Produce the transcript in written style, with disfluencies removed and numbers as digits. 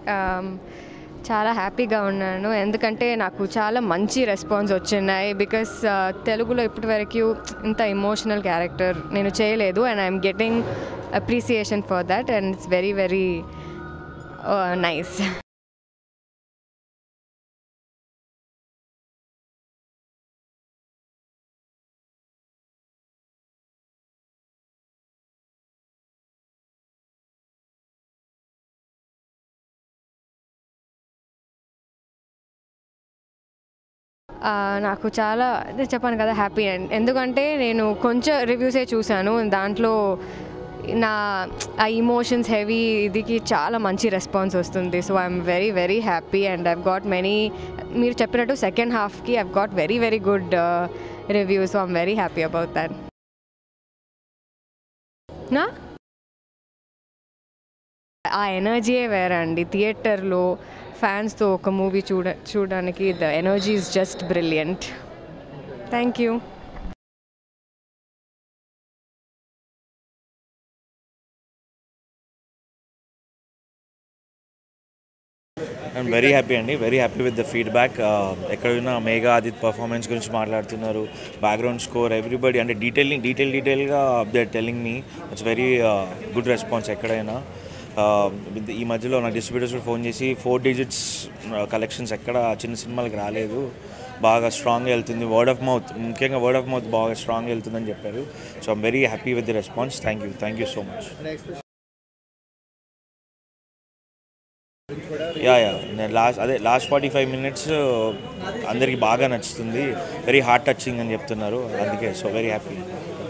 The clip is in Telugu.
చాలా హ్యాపీగా ఉన్నాను ఎందుకంటే నాకు చాలా మంచి రెస్పాన్స్ వచ్చినాయి బికాస్ తెలుగులో ఇప్పటివరకు ఇంత ఎమోషనల్ క్యారెక్టర్ నేను చేయలేదు and I'm getting appreciation for that and it's very very nice. నాకు చాలా చెప్పాను కదా హ్యాపీ అండ్ ఎందుకంటే నేను కొంచెం రివ్యూసే చూశాను దాంట్లో నా ఆ ఇమోషన్స్ హెవీ ఇదికి చాలా మంచి రెస్పాన్స్ వస్తుంది. So I'm very very happy and I've got many మీరు చెప్పినట్టు సెకండ్ హాఫ్కి I've got very very good reviews. So I'm very happy about that. నా ఆ ఎనర్జీయే వేరే అండి. థియేటర్లో ఫ్యాన్స్తో ఒక మూవీ చూడడానికి the energy is just brilliant. Thank you. I'm very happy అండి, very happy with the feedback. ఎక్కడైనా మేఘా ఆదిత్ పర్ఫార్మెన్స్ గురించి మాట్లాడుతున్నారు, బ్యాక్గ్రౌండ్ స్కోర్ ఎవ్రీబడి అంటే డీటెయిల్గా they telling me it's very good response. ఎక్కడైనా ఈ మధ్యలో నా డిస్ట్రిబ్యూటర్స్ కూడా ఫోన్ చేసి 4 digits కలెక్షన్స్ ఎక్కడ చిన్న సినిమాలకు రాలేదు, బాగా స్ట్రాంగ్గా వెళ్తుంది, వర్డ్ ఆఫ్ మౌత్ ముఖ్యంగా వర్డ్ ఆఫ్ మౌత్ బాగా స్ట్రాంగ్గా వెళ్తుందని చెప్పారు. So I'm very happy with the response. Thank you so much. Yeah నేను లాస్ట్ 45 minutes అందరికి బాగా నచ్చుతుంది, వెరీ హార్ట్ టచింగ్ అని చెప్తున్నారు, అందుకే సో వెరీ హ్యాపీ.